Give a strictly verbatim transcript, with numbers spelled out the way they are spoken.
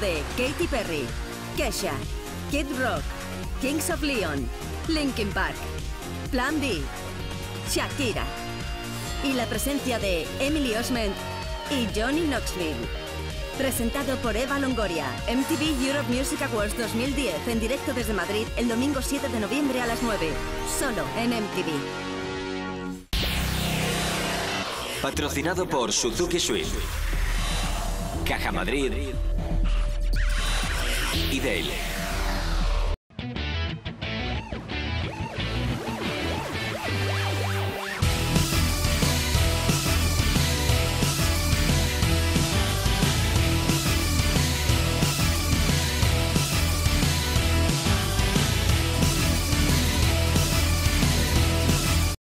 de Katy Perry, Kesha, Kid Rock, Kings of Leon, Linkin Park, Plan B, Shakira y la presencia de Emily Osment y Johnny Knoxville. Presentado por Eva Longoria, M T V Europe Music Awards dos mil diez, en directo desde Madrid el domingo siete de noviembre a las nueve, solo en M T V. Patrocinado por Suzuki Swift, Caja Madrid y Dale.